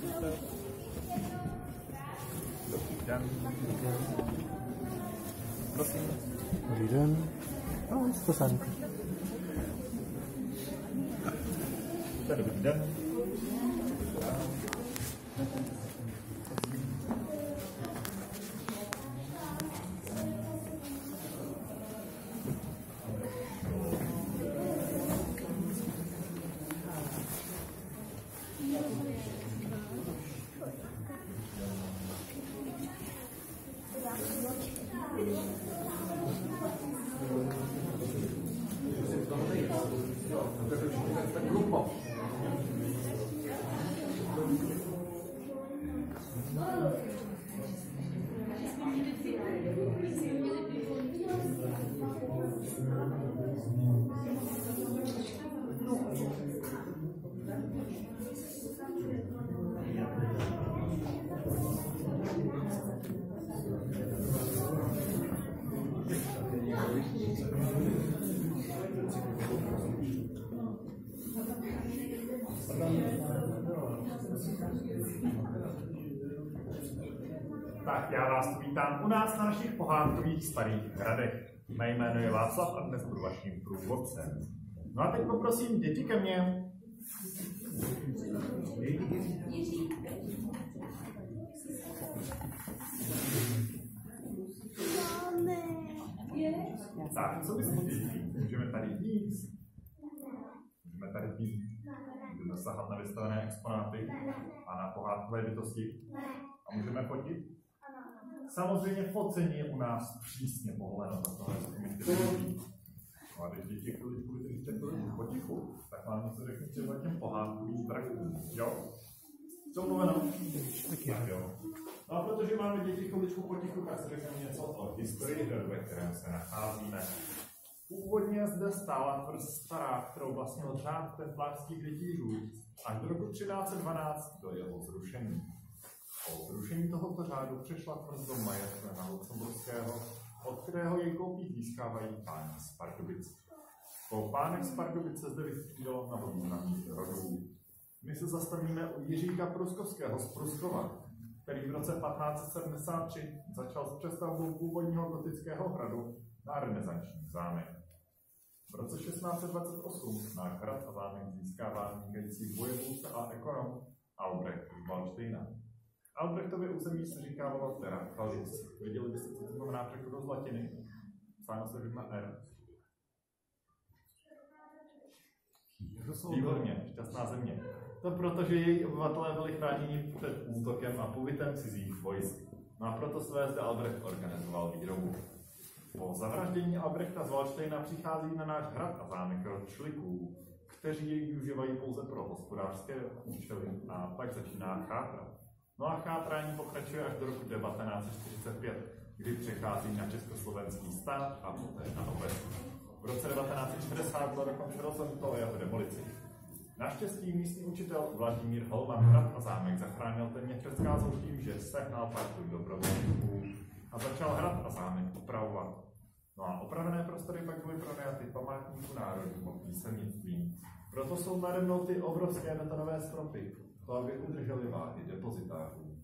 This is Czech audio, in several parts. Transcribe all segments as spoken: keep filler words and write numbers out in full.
Dobrý den. Prosím. Dobrý den. No, je to sanka. Dobrý den. Tak já vás vítám u nás na našich pohádkových starých hradech. Mé jméno je Václav a dnes budu vaším průvodcem. No a teď poprosím děti ke mně. Tak, co byste děti? Můžeme tady jít. Můžeme tady jít. Můžeme sahat na vystavené exponáty a na pohádkové bytosti. A můžeme fotit? Samozřejmě focení je u nás přísně povoleno, za tohle dokumenty. No a když děti chviličku vydržíte potichu, tak vám něco řeknu třeba těm pohádkovým drakům, jo? Co mluveno? Tak jo. No a protože máme děti chviličku potichu, tak si řekneme něco o historii hradu, ve kterém se nacházíme. Původně zde stála tvrz stará, kterou vlastnil řád templářských rytířů, až do roku třináct set dvanáct do jeho zrušení. Po zrušení tohoto řádu přešla tvrz do majetku na Lucemburského, od kterého jej koupí získávají páni z Pardubic. Po pánech z Pardubic se zde vystřídalo mnoho významných rodů. My se zastavíme u Jiříka Pruskovského z Pruskova, který v roce patnáct set sedmdesát tři začal s přestavbou původního gotického hradu na renesanční zámek. V roce šestnáct set dvacet osm náš hrad a zámek získává vynikající vojevůdce a ekonom Albrecht z Valdštejna. Albrechtově území se říká Valtera, Kaldic. Věděli byste, co to znamená překladu z latiny? Sáno se říká R. Výborně, šťastná země. To proto, že její obyvatelé byli chráněni před útokem a pobytem cizích vojsk. No a proto své zde Albrecht organizoval výrobu. Po zavraždění Albrechta z Valdštejna přichází na náš hrad a zámek rod Šliků, kteří jej využívají pouze pro hospodářské účely a pak začíná chátrat. No a chátrání pokračuje až do roku devatenáct set čtyřicet pět, kdy přechází na československý stát a poté na obec. V roce devatenáct set čtyřicet bylo dokončeno rozhodnuto o jeho demolici. Naštěstí místní učitel Vladimír Holman hrad a zámek zachránil téměř před zkázou tím, že sehnal partu dobrovolníků a začal hrad a zámek opravovat. No a opravené prostory pak byly pronajaty památníku národního písemnictví. Proto jsou nade mnou ty obrovské betonové stropy, to aby udrželi váhy depozitářů.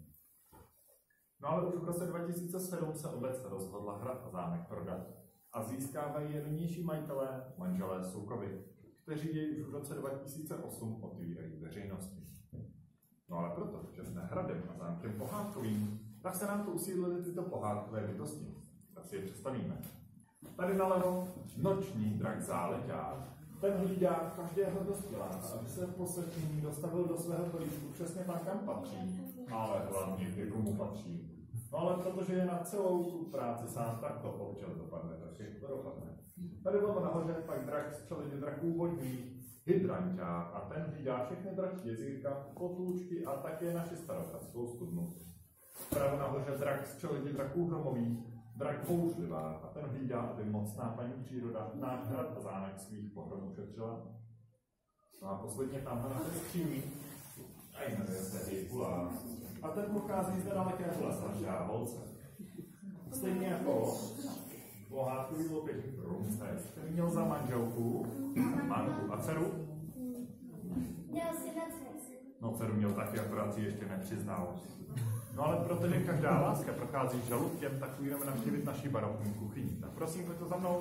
No ale už v roce dva tisíce sedm se obec rozhodla hrad a zámek prodat a získávají je nynější majitelé, manželé Soukovi, kteří jej už v roce dva tisíce osm otvírají veřejnosti. No ale proto, že jsme hradem a zámkem pohádkovým, tak se nám tu usídlily tyto pohádkové bytosti. Tak si je představíme. Tady nalevo noční drak záleťák. Ten hlídá každého dospěláka, aby se v poslední dostavil do svého kolíčku přesně tam, kam patří, ale hlavně k komu patří. No ale protože je na celou tu práci sám, tak to občas dopadne, takže to dopadne. Tady bylo nahoře pak drak z přeledě draků vodní, hydranťák, a ten hlídá všechny dračí jezírka, potůčky a také naši staropradskou studnu. Vpravo nahoře drak z přeledě draků hromových, drak bouřlivá, a ten hlídá, aby mocná paní příroda náš hrad a zámek svých pohromů šetřila. No a posledně tamhle na té skříni, a jmenuje se Hejhula. A ten pochází z nedaleké Vlasařá holce. Stejně jako pohádkový lopěšník Rumces, který měl za manželku, manku a dceru. Měl syna dceru. No, dceru měl taky, akorát si ještě nepřiznal. No ale protože každá láska prochází žaludkem, tak půjdeme navštívit naši barokní kuchyni. Tak prosím, pojďte za mnou.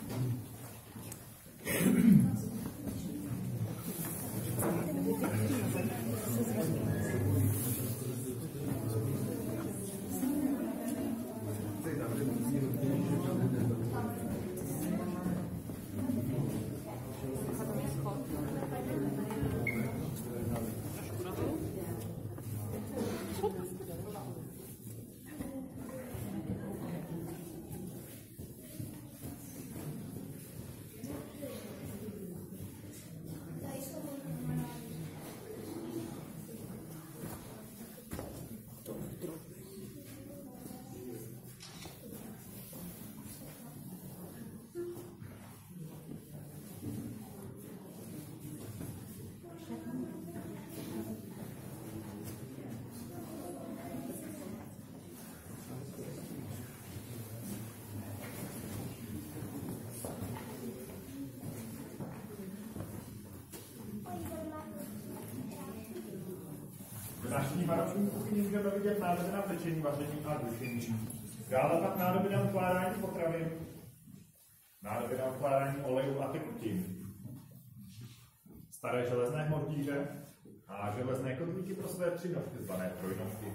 V naší barokní kuchyni můžeme vidět nádoby na pečení, vaření a dušení. Dále pak nádoby na ukládání potravin, nádoby na ukládání olejů a tekutin, staré železné hmotdíře a železné kotlíky pro své tři nožky, zvané trojnožky.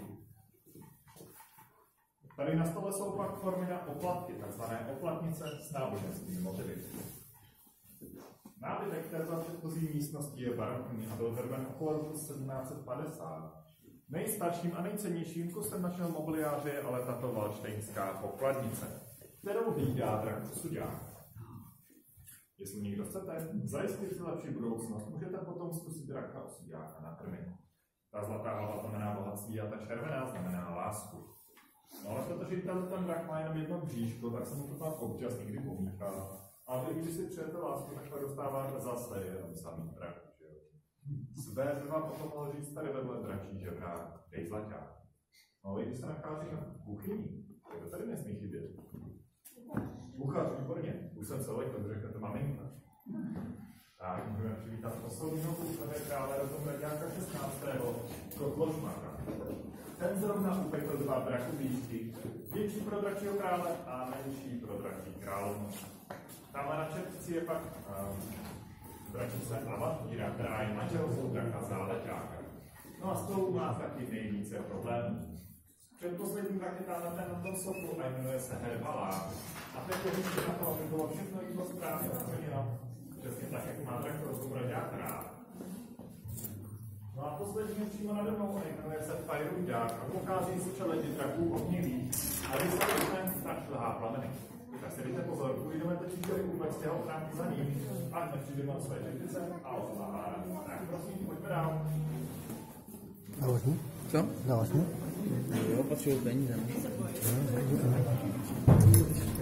Tady na stole jsou pak formy na oplatky, takzvané oplatnice s náboženskými motivy. Nábytek této předchozí místnosti je barokní a byl vyrven okolo roku sedmnáct set padesát. Nejstarším a nejcennějším kusem našeho mobiliáře je ale tato valštejnská pokladnice, kterou hlídá drak Sudák. Jestli někdo chcete zajistit si lepší budoucnost, můžete potom zkusit draka Sudáka nakrmit. Ta zlatá hlava znamená bohatství a ta červená znamená lásku. No ale protože ten drak má jenom jedno bříško, tak se mu to tam občas někdy pomíchá. A vy, když si přejete lásku, tak to dostáváte zase jenom samý drak, že jo? Své dva potom mohl říct tady vedle dračí žebrák, dej zlaťák. No ale když se nachází na kuchyni, tak to tady nesmí chybět. Kuchař, výborně, už jsem se lekl, řeknete maminka. Tak, můžeme přivítat posledního kuchaře krále Rotomberďáka šestnáctého Kotlošmaka. Ten zrovna upekl dva drakovíčky, větší pro dračího krále a menší pro dračí královnu. Tamhle na čepci je pak um, dračice Avatýra, která je manželskou draka Záleťáka. No a s tou má taky nejvíce problémů. Předposlední drak je tamhle ten na tom sochu a jmenuje se Herbalák. A teď je víc na to, aby bylo všechno jídlo správně naplněno, přesně tak, jak má drak Rotomberďák rád. No a poslední přímo nade mnou jmenuje se Fajrundák a pochází z čeledi draků ohnivých a vysvětlíme strašlhá plameny. Tak si dejte pozor, půjdeme totiž do vůbec těho tránku za ním, ať nepřijdeme o své čepice a odláhára. Tak prosím, pojďme dál. Dáváš mu? Co? Dáváš mu? Jo, potřebuji peníze. No,